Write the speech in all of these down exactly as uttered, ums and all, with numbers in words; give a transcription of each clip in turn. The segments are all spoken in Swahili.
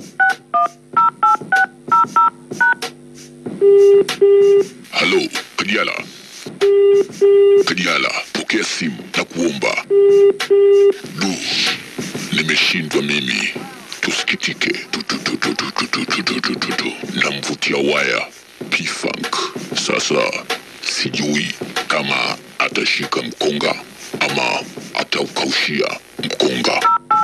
Halo, Kadiala. Kadiala, pokea simu na kuomba. Du, nimeshindwa mimi. Tusikitike. Tu tu tu tu tu tu tu tu tu tu tu tu. Namvutia waya P-Funk. Sasa sijui kama atashika mkonga ama ataukaushia mkonga.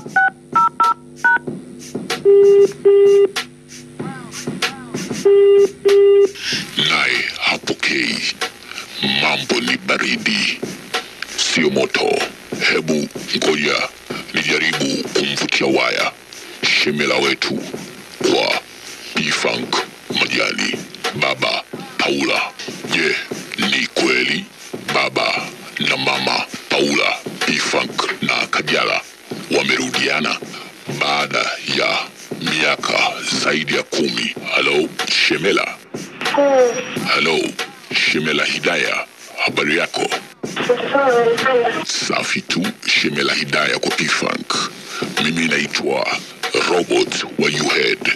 Naye hapokei. Mambo ni baridi, sio moto. Hebu ngoja nijaribu kumvutia waya shemela wetu kwa P-Funk Majani, Baba Paula. Je, ni kweli baba na mama Paula P-Funk na Kadiala wamerudiana baada ya miaka zaidi ya kumi? Halo, shemela. Halo, shemela Hidaya. Habari yako? Safi tu, shemela Hidaya kwa P-Funk. Mimi naitwa Robot wa U-Head.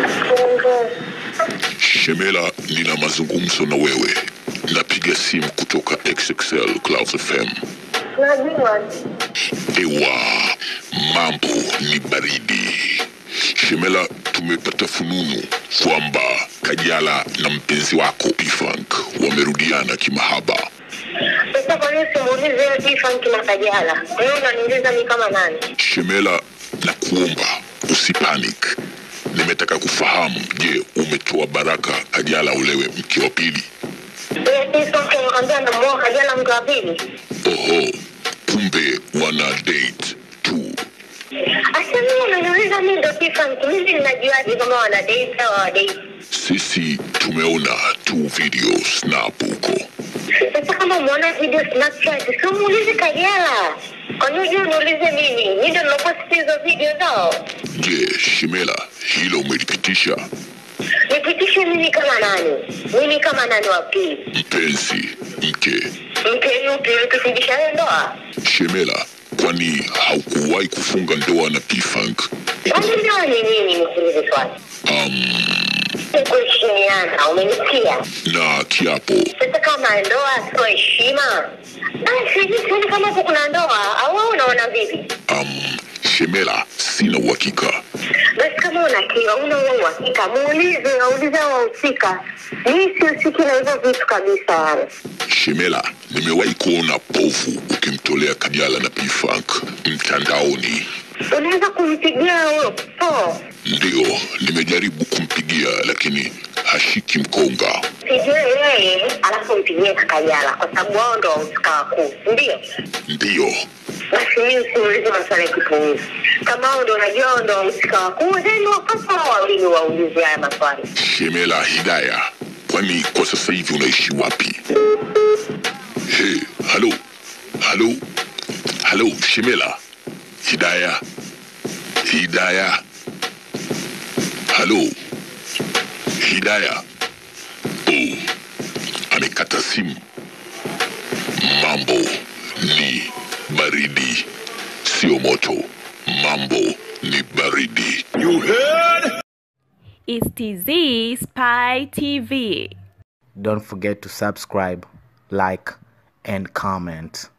Shemela, nina mazungumzo na wewe. Napiga simu kutoka X X L Clouds F M. Ewa, mambo ni baridi. Shemela, tumepata fununu kwamba Kadiala na mpenzi wako P-Funk wamerudiana kimahaba. Sasa kwa nini simuulize P-Funk na Kadiala? Wewe unaniuliza mimi kama nani? Shemela, nakuomba usipanic. Nimetaka kufahamu, je, umetoa baraka Kadiala ulewe mke wa pili? Wewe P-Funk anakuambia na mmoja Kadiala mke wa pili? Oho, kumbe wana date tu. Asa mimi unaniuliza mimi ndo P-Funk, mimi ninajuaje kama wana date au hawa date? Sisi tumeona tu video snap huko. Sasa kama muona video Snapchat, sio muulize Kadiala. Kwa nini uniulize mimi? Mimi ndo niloposti hizo video zao. Je, Shemela, hilo umelipitisha? Nipitishe mimi kama nani? Mimi kama nani wapi? Mpenzi, mke. Mke yupi ukifundisha wewe ndoa? Shemela, kwani haukuwahi kufunga ndoa na P-Funk? Kwani ndoa ni nini nikuulize swali? Um... Kuheshimiana, umenisikia? Na kiapo. Sasa kama ndoa sio heshima, basi sisi kama hapo kuna ndoa, au wewe unaona vipi? Um, Shemela, sina uhakika. Basi kama unakiwa, una uhakika, muulize, aulize wahusika. Mimi sihusiki na hivyo vitu kabisa. Shemela, nimewahi kuona povu ukimtolea Kadiala na P-Funk mtandaoni. Unaweza kumpigia huyo po? Ndio, nimejaribu kumpigia lakini hashiki mkonga. Pigie yeye, alafu mpigie Kadiala kwa sababu wao ndio wahusika wakuu, ndio? Ndio. Basi mimi siulize maswali ya kipuuzi. Kama wao ndio wanajua wao ndio wahusika wakuu, then wapaswa wawili waulize haya maswali. Shemela Hidaya, kwani kwa sasa hivi unaishi wapi? Hey, halo. Halo. Halo, Shemela Hidaya. Hidaya. Halo. Hidaya. Oh, amekata simu. Mambo ni baridi, sio moto. Mambo ni baridi. You heard? It's T Z Spy T V. Don't forget to subscribe, like, and comment.